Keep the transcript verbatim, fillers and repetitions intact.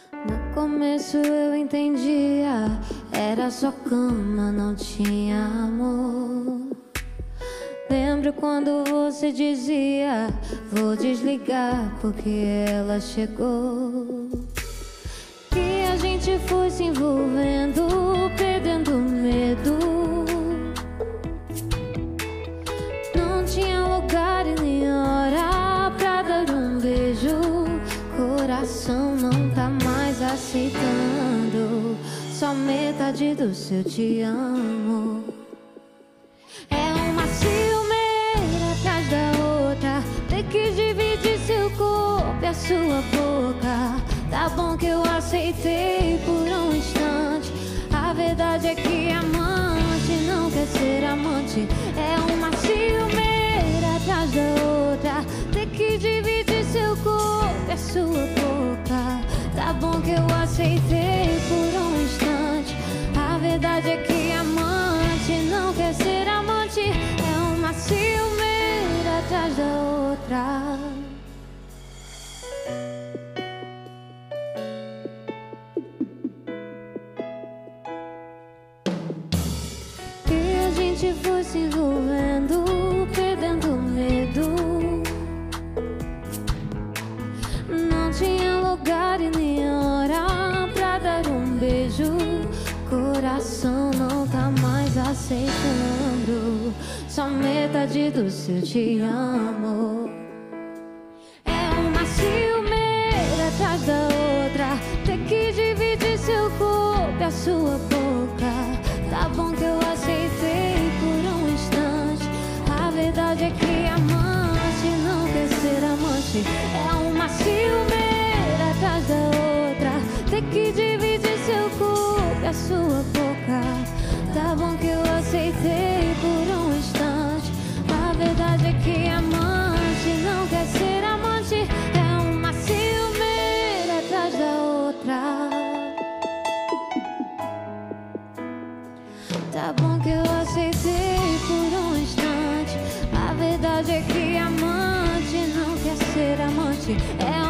No começo eu entendia, era só cama, não tinha amor. Lembro quando você dizia, vou desligar porque ela chegou. E a gente foi se envolvendo, perdendo medo. Não tinha lugar e nem hora pra dar um beijo. Coração não tá mais aceitando só metade do seu te amo. É uma ciumeira atrás da outra, ter que dividir seu corpo e a sua boca. Tá bom que eu aceitei por um instante. A verdade é que amante não quer ser amante. É uma ciumeira atrás da outra, ter que dividir seu corpo e a sua boca. Tá bom que eu aceitei por um instante. A verdade é que amante não quer ser amante. É uma ciumeira atrás da outra. E a gente foi se envolvendo, perdendo medo. Não tinha lugar e nem hora pra dar um beijo. Coração não tá mais aceitando só metade do seu te amo. É uma ciumeira atrás da outra, ter que dividir seu corpo e a sua boca. Tá bom que eu aceitei por um instante. A verdade é que amante não quer ser amante. É uma ciumeira atrás da outra, ter que dividir seu corpo e a sua boca. Tá bom que eu aceitei por um instante. A verdade é que amante não quer ser amante. É uma ciumeira atrás da outra. Tá bom que eu aceitei por um instante. A verdade é que amante não quer ser amante. É